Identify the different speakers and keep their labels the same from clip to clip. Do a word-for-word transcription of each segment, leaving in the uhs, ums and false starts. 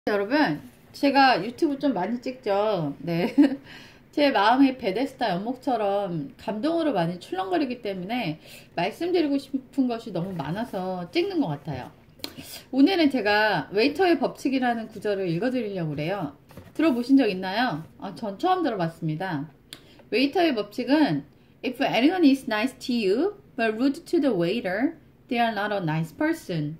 Speaker 1: 여러분, 제가 유튜브 좀 많이 찍죠. 네. 제 마음이 베데스다 연못처럼 감동으로 많이 출렁거리기 때문에 말씀드리고 싶은 것이 너무 많아서 찍는 것 같아요. 오늘은 제가 웨이터의 법칙이라는 구절을 읽어드리려고 그래요. 들어보신 적 있나요? 아, 전 처음 들어봤습니다. 웨이터의 법칙은 If anyone is nice to you but rude to the waiter, they are not a nice person.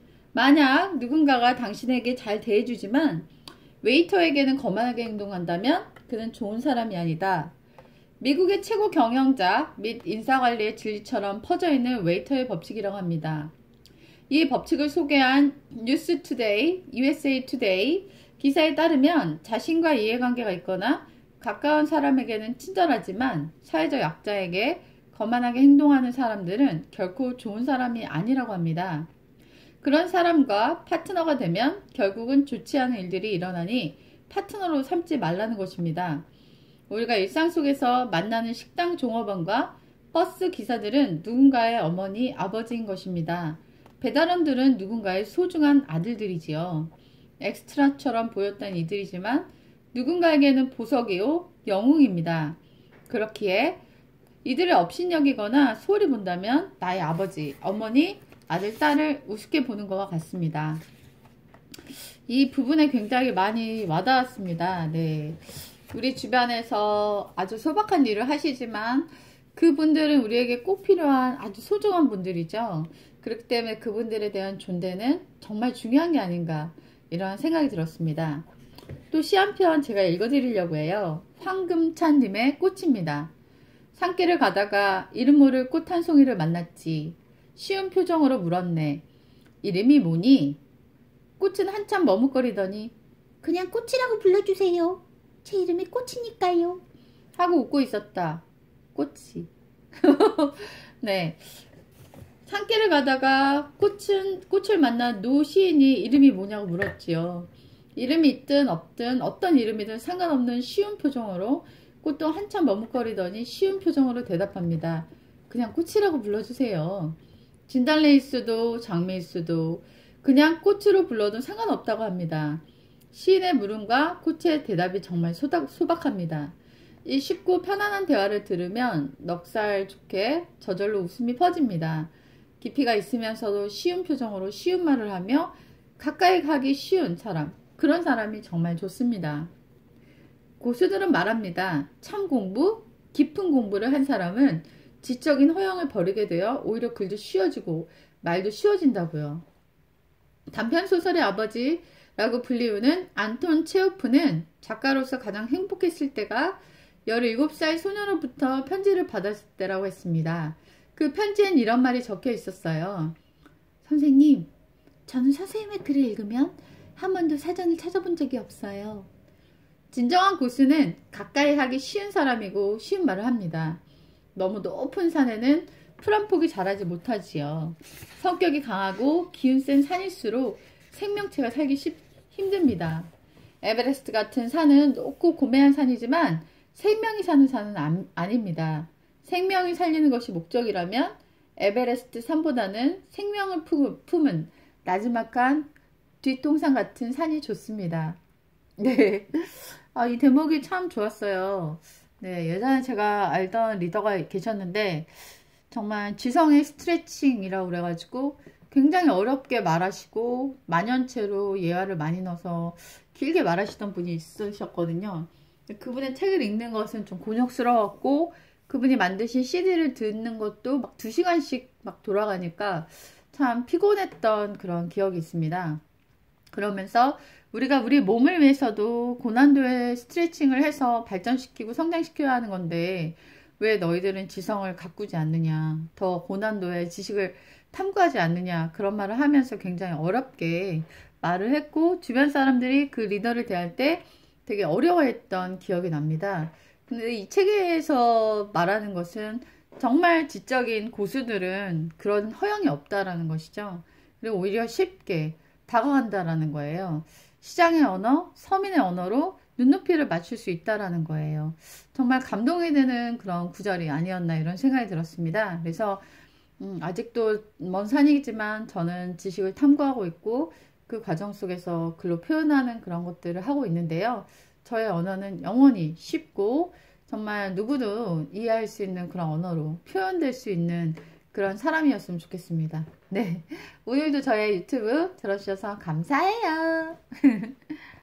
Speaker 1: 만약 누군가가 당신에게 잘 대해주지만 웨이터에게는 거만하게 행동한다면 그는 좋은 사람이 아니다. 미국의 최고 경영자 및 인사관리의 진리처럼 퍼져있는 웨이터의 법칙이라고 합니다. 이 법칙을 소개한 뉴스투데이, 유에스에이 투데이 기사에 따르면 자신과 이해관계가 있거나 가까운 사람에게는 친절하지만 사회적 약자에게 거만하게 행동하는 사람들은 결코 좋은 사람이 아니라고 합니다. 그런 사람과 파트너가 되면 결국은 좋지 않은 일들이 일어나니 파트너로 삼지 말라는 것입니다. 우리가 일상 속에서 만나는 식당 종업원과 버스 기사들은 누군가의 어머니, 아버지인 것입니다. 배달원들은 누군가의 소중한 아들들이지요. 엑스트라처럼 보였던 이들이지만 누군가에게는 보석이요, 영웅입니다. 그렇기에 이들을 업신여기거나 소홀히 본다면 나의 아버지, 어머니, 아들, 딸을 우습게 보는 것과 같습니다. 이 부분에 굉장히 많이 와닿았습니다. 네. 우리 주변에서 아주 소박한 일을 하시지만 그분들은 우리에게 꼭 필요한 아주 소중한 분들이죠. 그렇기 때문에 그분들에 대한 존재는 정말 중요한 게 아닌가 이런 생각이 들었습니다. 또 시 한 편 제가 읽어드리려고 해요. 황금찬님의 꽃입니다. 산길을 가다가 이름 모를 꽃 한 송이를 만났지. 쉬운 표정으로 물었네. 이름이 뭐니? 꽃은 한참 머뭇거리더니
Speaker 2: 그냥 꽃이라고 불러주세요. 제 이름이 꽃이니까요.
Speaker 1: 하고 웃고 있었다. 꽃이. 네. 산길을 가다가 꽃은, 꽃을 만난 노 시인이 이름이 뭐냐고 물었지요. 이름이 있든 없든 어떤 이름이든 상관없는 쉬운 표정으로 꽃도 한참 머뭇거리더니 쉬운 표정으로 대답합니다. 그냥 꽃이라고 불러주세요. 진달래일 수도 장미일 수도 그냥 꽃으로 불러도 상관없다고 합니다. 시인의 물음과 꽃의 대답이 정말 소박, 소박합니다. 이 쉽고 편안한 대화를 들으면 넉살 좋게 저절로 웃음이 퍼집니다. 깊이가 있으면서도 쉬운 표정으로 쉬운 말을 하며 가까이 가기 쉬운 사람, 그런 사람이 정말 좋습니다. 고수들은 말합니다. 참 공부, 깊은 공부를 한 사람은 지적인 허영을 버리게 되어 오히려 글도 쉬워지고 말도 쉬워진다고요. 단편소설의 아버지라고 불리우는 안톤 체호프는 작가로서 가장 행복했을 때가 열일곱 살 소녀로부터 편지를 받았을 때라고 했습니다. 그 편지엔 이런 말이 적혀 있었어요.
Speaker 2: 선생님, 저는 선생님의 글을 읽으면 한 번도 사전을 찾아본 적이 없어요.
Speaker 1: 진정한 고수는 가까이 하기 쉬운 사람이고 쉬운 말을 합니다. 너무 높은 산에는 풀 한 폭이 자라지 못하지요. 성격이 강하고 기운 센 산일수록 생명체가 살기 쉽, 힘듭니다. 에베레스트 같은 산은 높고 고매한 산이지만 생명이 사는 산은 안, 아닙니다. 생명이 살리는 것이 목적이라면 에베레스트 산보다는 생명을 품은 나지막한 뒷동산 같은 산이 좋습니다. 네, 아, 이 대목이 참 좋았어요. 네, 예전에 제가 알던 리더가 계셨는데 정말 지성의 스트레칭이라고 그래가지고 굉장히 어렵게 말하시고 만연체로 예화를 많이 넣어서 길게 말하시던 분이 있으셨거든요. 그분의 책을 읽는 것은 좀 곤욕스러웠고 그분이 만드신 씨디를 듣는 것도 막 두 시간씩 막 돌아가니까 참 피곤했던 그런 기억이 있습니다. 그러면서 우리가 우리 몸을 위해서도 고난도의 스트레칭을 해서 발전시키고 성장시켜야 하는 건데 왜 너희들은 지성을 가꾸지 않느냐, 더 고난도의 지식을 탐구하지 않느냐, 그런 말을 하면서 굉장히 어렵게 말을 했고 주변 사람들이 그 리더를 대할 때 되게 어려워했던 기억이 납니다. 근데 이 책에서 말하는 것은 정말 지적인 고수들은 그런 허영이 없다라는 것이죠. 그리고 오히려 쉽게 다가간다라는 거예요. 시장의 언어, 서민의 언어로 눈높이를 맞출 수 있다라는 거예요. 정말 감동이 되는 그런 구절이 아니었나 이런 생각이 들었습니다. 그래서 음, 아직도 먼 산이지만 저는 지식을 탐구하고 있고 그 과정 속에서 글로 표현하는 그런 것들을 하고 있는데요. 저의 언어는 영원히 쉽고 정말 누구도 이해할 수 있는 그런 언어로 표현될 수 있는 그런 사람이었으면 좋겠습니다. 네. 오늘도 저의 유튜브 들어주셔서 감사해요.